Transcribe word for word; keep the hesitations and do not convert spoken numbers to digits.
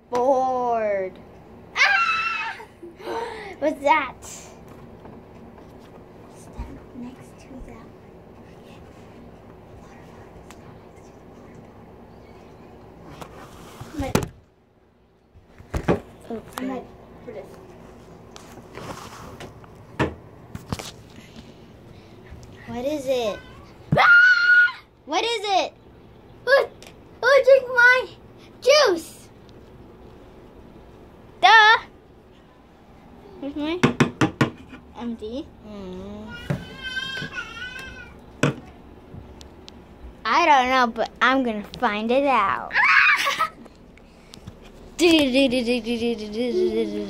Board. Ah! What's that? Stand next to that. I'm ready. Okay. I'm ready for this. What is it? Ah! What is it? Who, who drink my juice? Duh. Here's my empty. Mm. I don't know, but I'm gonna find it out. Ah!